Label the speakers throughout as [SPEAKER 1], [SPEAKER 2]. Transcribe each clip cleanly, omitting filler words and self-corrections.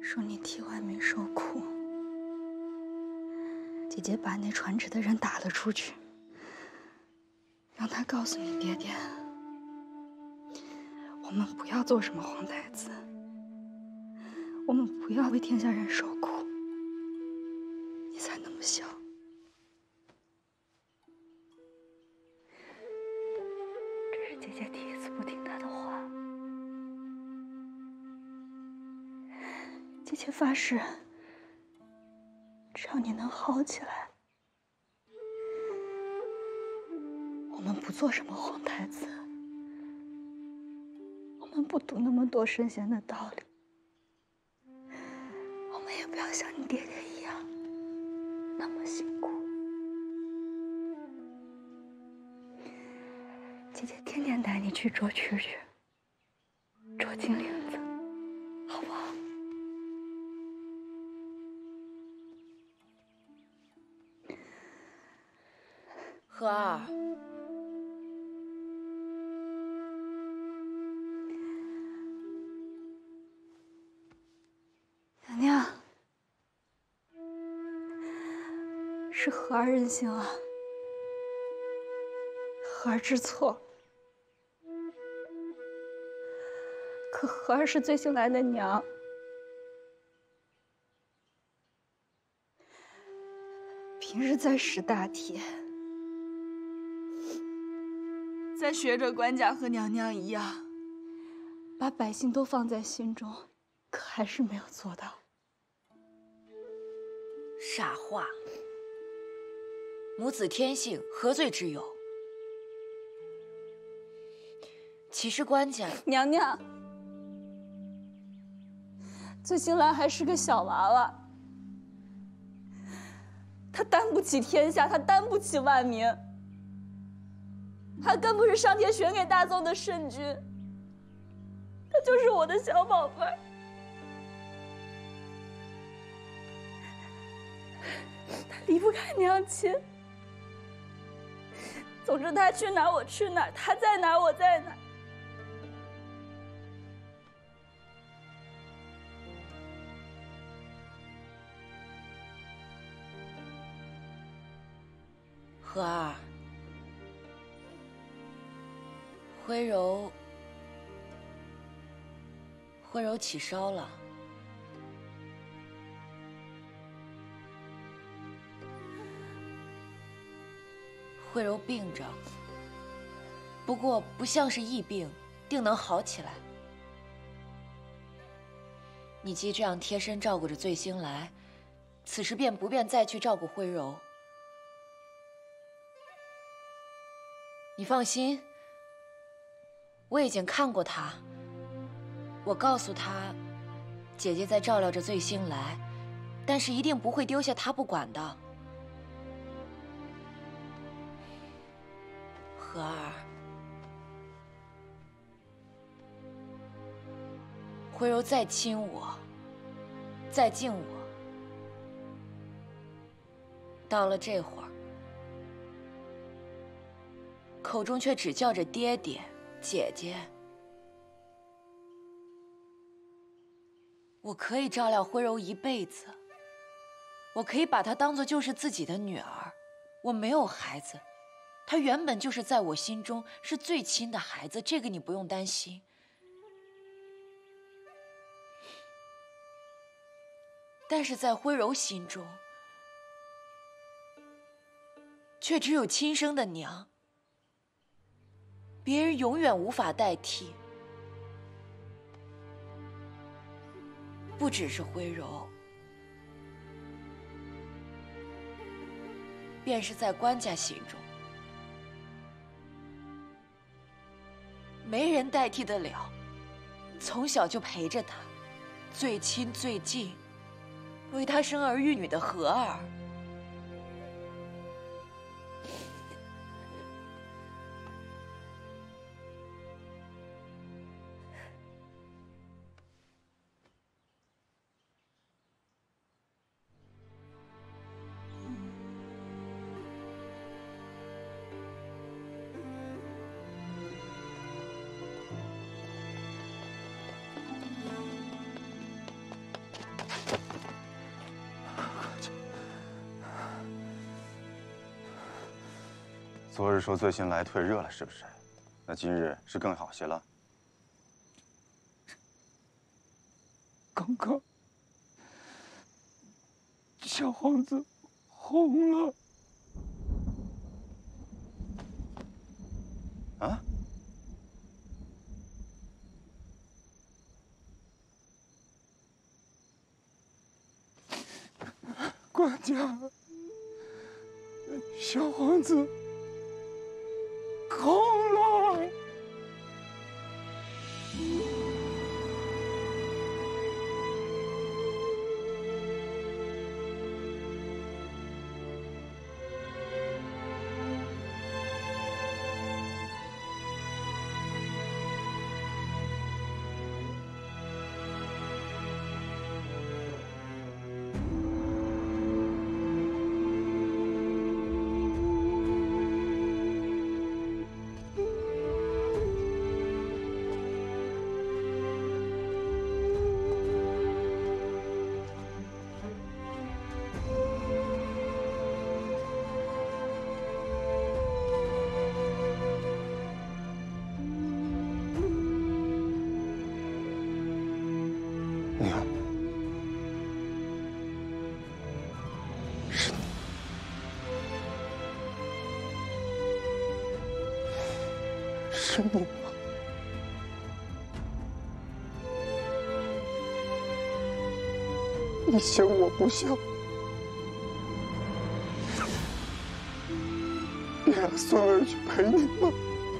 [SPEAKER 1] 说你替万民受苦，姐姐把那传旨的人打了出去，让他告诉你爹爹，我们不要做什么皇太子，我们不要为天下人受苦。你才那么小，这是姐姐第一次不听他的话。姐姐发誓，只要你能好起来，我们不做什么皇太子，我们不读那么多圣贤的道理，我们也不要像你爹爹一样那么辛苦。姐姐天天带你去捉蛐蛐，捉金铃子，好不好？
[SPEAKER 2] 荷儿，
[SPEAKER 1] 娘娘，是荷儿任性了，荷儿知错。可荷儿是最新来的娘，平日在识大体，在学着官家和娘娘一样，把百姓都放在心中，可还是没有做到。
[SPEAKER 2] 傻话！母子天性，何罪之有？其实官家……
[SPEAKER 1] 娘娘，最新来还是个小娃娃，他担不起天下，他担不起万民，他更不是上天选给大宗的圣君，他就是我的小宝贝儿。他离不开娘亲，总之他去哪儿我去哪儿，他在哪儿我在哪儿。
[SPEAKER 2] 荷儿，徽柔起烧了。徽柔病着，不过不像是疫病，定能好起来。你既这样贴身照顾着醉星来，此时便不便再去照顾徽柔。你放心，我已经看过他。我告诉他，姐姐在照料着醉星来，但是一定不会丢下他不管的。荷儿，徽柔再亲我，再敬我，到了这会儿，口中却只叫着爹爹、姐姐。我可以照料徽柔一辈子，我可以把她当作就是自己的女儿。我没有孩子，她原本就是在我心中是最亲的孩子，这个你不用担心。但是在徽柔心中，却只有亲生的娘。别人永远无法代替，不只是徽柔，便是在官家心中，没人代替得了。从小就陪着他，最亲最近，为他生儿育女的荷儿。
[SPEAKER 3] 昨日说醉心来退热了，是不是？那今日是更好些了。
[SPEAKER 4] 刚刚，小皇子红了。
[SPEAKER 3] 啊？
[SPEAKER 4] 管家，小皇子红了。
[SPEAKER 3] 娘，是你吗？你想我不想，别让孙儿去陪你吗？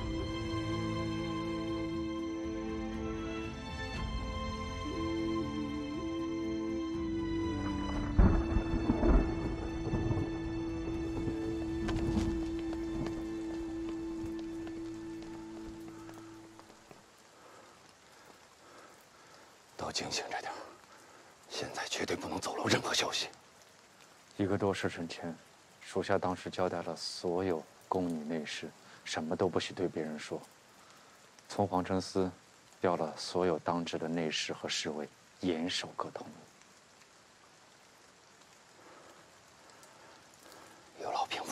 [SPEAKER 4] 都清醒着点，现在绝对不能走漏任何消息。
[SPEAKER 5] 1个多时辰前，属下当时交代了所有宫女内侍，什么都不许对别人说。从皇城司调了所有当值的内侍和侍卫，严守各通路。
[SPEAKER 4] 有劳平父。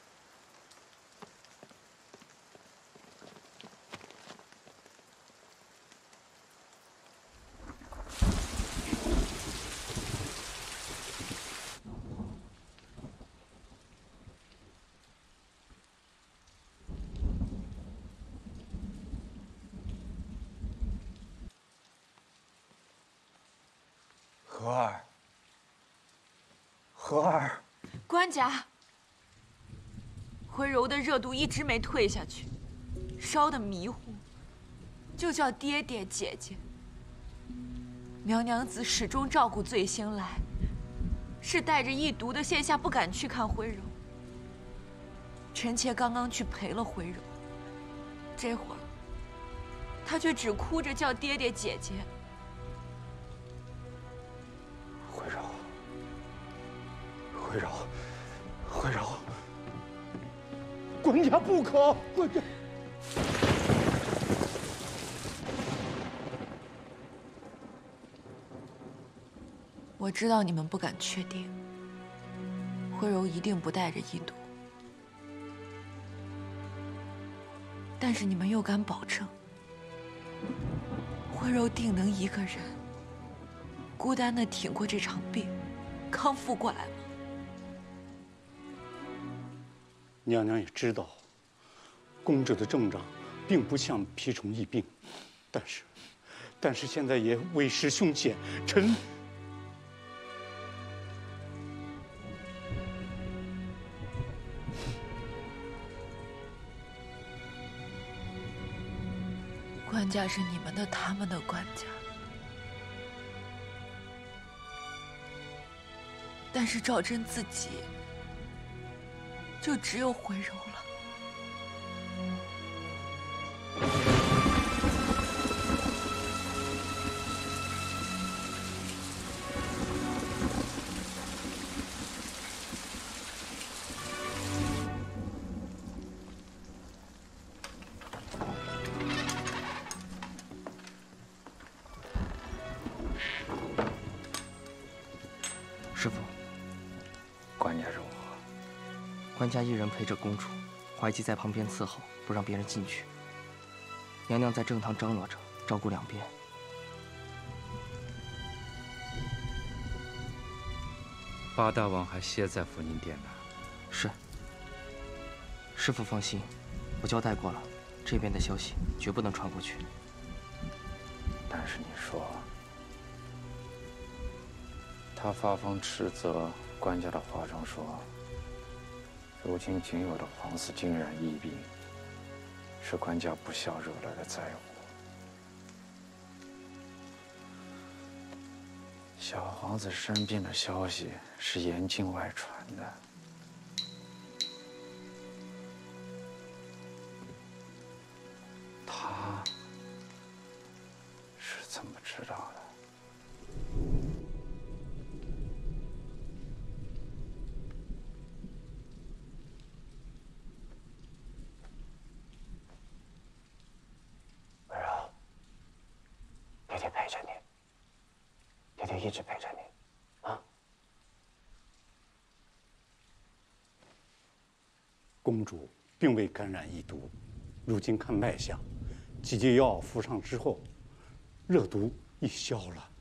[SPEAKER 6] 和儿，和儿，
[SPEAKER 2] 官家，回柔的热度一直没退下去，烧得迷糊，就叫爹爹姐姐。苗娘子始终照顾醉星来，是带着一毒的线下不敢去看回柔。臣妾刚刚去陪了回柔，这会儿她却只哭着叫爹爹姐姐。
[SPEAKER 4] 回柔，回柔，管家不可，管家。
[SPEAKER 2] 我知道你们不敢确定，回柔一定不带着一毒，但是你们又敢保证，回柔定能一个人孤单地挺过这场病，康复过来吗？
[SPEAKER 4] 娘娘也知道，公主的症状并不像蜱虫疫病，但是现在也为时凶险，臣。
[SPEAKER 2] 官家是你们的，他们的官家，但是赵祯自己就只有回柔了。
[SPEAKER 6] 师傅，
[SPEAKER 5] 官家如何？
[SPEAKER 6] 官家一人陪着公主，
[SPEAKER 7] 怀姬在旁边伺候，不让别人进去。娘娘在正堂张罗着，照顾两边。
[SPEAKER 5] 八大王还歇在福宁殿呢。
[SPEAKER 7] 是。师父放心，我交代过了，这边的消息绝不能传过去。
[SPEAKER 5] 但是你说，他发疯斥责官家的话中说，如今仅有的皇嗣竟然疫病，是官家不孝惹来的灾祸。小皇子生病的消息是严禁外传的。他是怎么知道的？
[SPEAKER 8] 温柔，爹爹陪着你，爹爹一直陪着你，啊！
[SPEAKER 4] 公主并未感染疫毒，如今看脉象，几剂药服上之后，热毒已消了。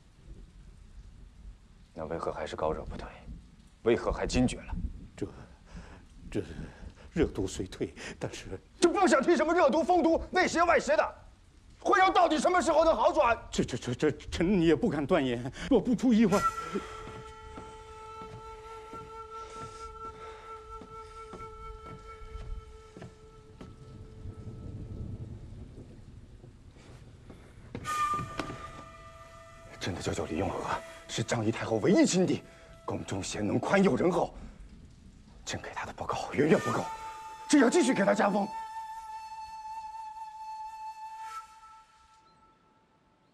[SPEAKER 8] 那为何还是高热不退？为何还惊厥了？
[SPEAKER 4] 这热毒虽退，但是
[SPEAKER 6] 这不想提什么热毒、风毒，内邪外邪的，会让到底什么时候能好转？
[SPEAKER 4] 这，臣也不敢断言。若不出意外，
[SPEAKER 6] 朕的舅舅李永和是张仪太后唯一亲弟，宫中贤能，宽宥仁厚。朕给他的不够，远远不够，朕要继续给他加封。